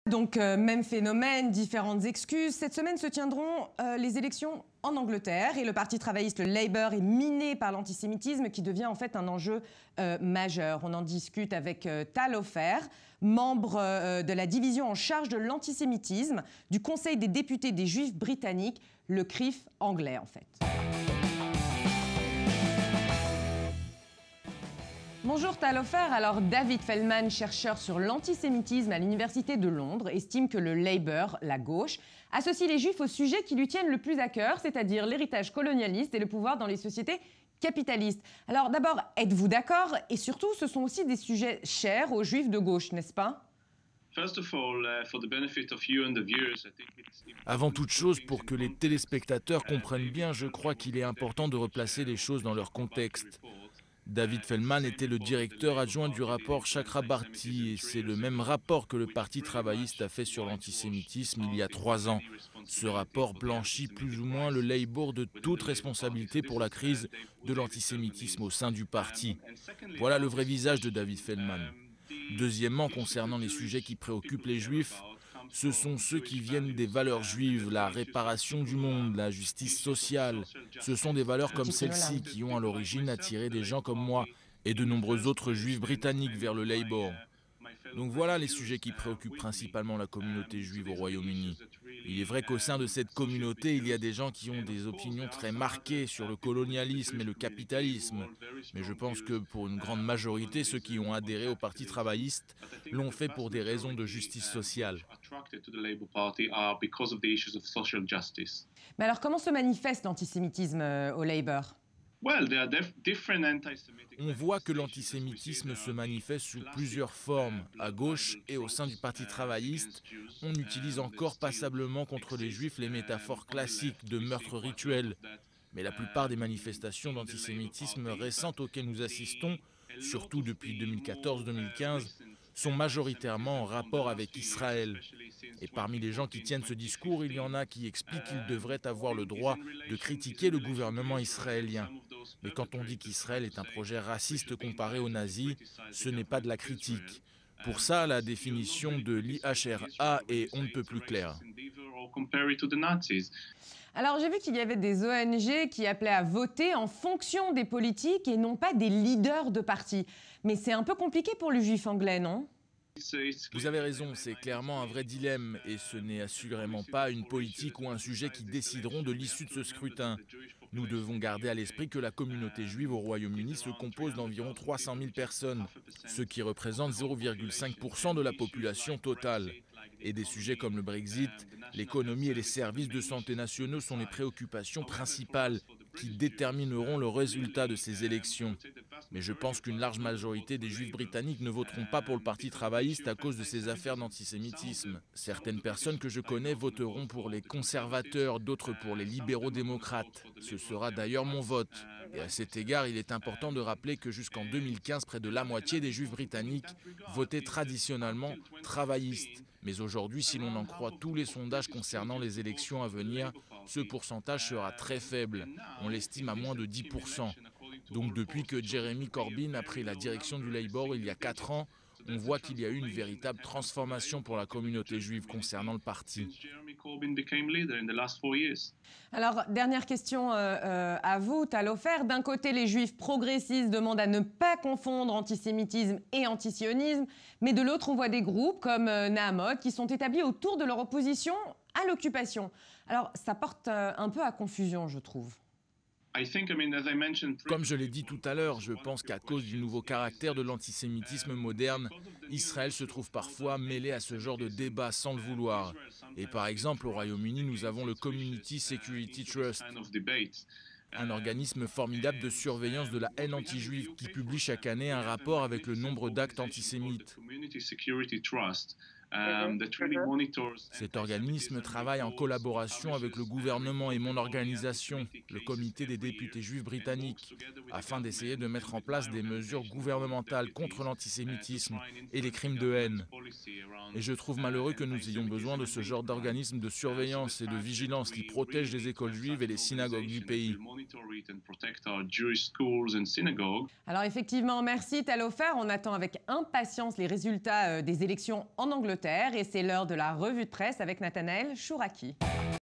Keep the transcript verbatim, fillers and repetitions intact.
Donc, euh, même phénomène, différentes excuses. Cette semaine se tiendront euh, les élections en Angleterre et le Parti travailliste, le Labour, est miné par l'antisémitisme qui devient en fait un enjeu euh, majeur. On en discute avec euh, Tal Ofer, membre euh, de la division en charge de l'antisémitisme du Conseil des députés des Juifs britanniques, le C R I F anglais en fait. Bonjour Tal Ofer. Alors David Feldman, chercheur sur l'antisémitisme à l'Université de Londres, estime que le Labour, la gauche, associe les Juifs aux sujets qui lui tiennent le plus à cœur, c'est-à-dire l'héritage colonialiste et le pouvoir dans les sociétés capitalistes. Alors d'abord, êtes-vous d'accord? Et surtout, ce sont aussi des sujets chers aux Juifs de gauche, n'est-ce pas? Avant toute chose, pour que les téléspectateurs comprennent bien, je crois qu'il est important de replacer les choses dans leur contexte. David Feldman était le directeur adjoint du rapport Chakrabarty et c'est le même rapport que le Parti travailliste a fait sur l'antisémitisme il y a trois ans. Ce rapport blanchit plus ou moins le Labour de toute responsabilité pour la crise de l'antisémitisme au sein du parti. Voilà le vrai visage de David Feldman. Deuxièmement, concernant les sujets qui préoccupent les Juifs, ce sont ceux qui viennent des valeurs juives, la réparation du monde, la justice sociale. Ce sont des valeurs comme celles-ci qui ont à l'origine attiré des gens comme moi et de nombreux autres juifs britanniques vers le Labour. Donc voilà les sujets qui préoccupent principalement la communauté juive au Royaume-Uni. Il est vrai qu'au sein de cette communauté, il y a des gens qui ont des opinions très marquées sur le colonialisme et le capitalisme. Mais je pense que pour une grande majorité, ceux qui ont adhéré au Parti travailliste l'ont fait pour des raisons de justice sociale. Mais alors comment se manifeste l'antisémitisme euh, au Labour ? On voit que l'antisémitisme se manifeste sous plusieurs formes. À gauche et au sein du Parti travailliste, on utilise encore passablement contre les Juifs les métaphores classiques de meurtre rituel. Mais la plupart des manifestations d'antisémitisme récentes auxquelles nous assistons, surtout depuis deux mille quatorze deux mille quinze, sont majoritairement en rapport avec Israël. Et parmi les gens qui tiennent ce discours, il y en a qui expliquent qu'ils devraient avoir le droit de critiquer le gouvernement israélien. Mais quand on dit qu'Israël est un projet raciste comparé aux nazis, ce n'est pas de la critique. Pour ça, la définition de l'I H R A est on ne peut plus claire. Alors j'ai vu qu'il y avait des O N G qui appelaient à voter en fonction des politiques et non pas des leaders de partis. Mais c'est un peu compliqué pour le juif anglais, non ? Vous avez raison, c'est clairement un vrai dilemme et ce n'est assurément pas une politique ou un sujet qui décideront de l'issue de ce scrutin. Nous devons garder à l'esprit que la communauté juive au Royaume-Uni se compose d'environ trois cent mille personnes, ce qui représente zéro virgule cinq pour cent de la population totale. Et des sujets comme le Brexit, l'économie et les services de santé nationaux sont les préoccupations principales qui détermineront le résultat de ces élections. Mais je pense qu'une large majorité des Juifs britanniques ne voteront pas pour le Parti travailliste à cause de ces affaires d'antisémitisme. Certaines personnes que je connais voteront pour les conservateurs, d'autres pour les libéraux démocrates. Ce sera d'ailleurs mon vote. Et à cet égard, il est important de rappeler que jusqu'en deux mille quinze, près de la moitié des Juifs britanniques votaient traditionnellement travaillistes. Mais aujourd'hui, si l'on en croit tous les sondages concernant les élections à venir, ce pourcentage sera très faible. On l'estime à moins de dix pour cent. Donc depuis que Jeremy Corbyn a pris la direction du Labour il y a quatre ans, on voit qu'il y a eu une véritable transformation pour la communauté juive concernant le parti. Alors, dernière question euh, euh, à vous, Tal Ofer. D'un côté, les Juifs progressistes demandent à ne pas confondre antisémitisme et antisionisme, mais de l'autre, on voit des groupes comme euh, Naamot qui sont établis autour de leur opposition à l'occupation. Alors, ça porte euh, un peu à confusion, je trouve. Comme je l'ai dit tout à l'heure, je pense qu'à cause du nouveau caractère de l'antisémitisme moderne, Israël se trouve parfois mêlé à ce genre de débat sans le vouloir. Et par exemple, au Royaume-Uni, nous avons le Community Security Trust, un organisme formidable de surveillance de la haine anti-juive qui publie chaque année un rapport avec le nombre d'actes antisémites. Cet organisme travaille en collaboration avec le gouvernement et mon organisation, le Comité des députés juifs britanniques, afin d'essayer de mettre en place des mesures gouvernementales contre l'antisémitisme et les crimes de haine. Et je trouve malheureux que nous ayons besoin de ce genre d'organisme de surveillance et de vigilance qui protège les écoles juives et les synagogues du pays. Alors effectivement, merci Tal Ofer. On attend avec impatience les résultats des élections en Angleterre. Angleterre et c'est l'heure de la revue de presse avec Nathanaël Chouraki.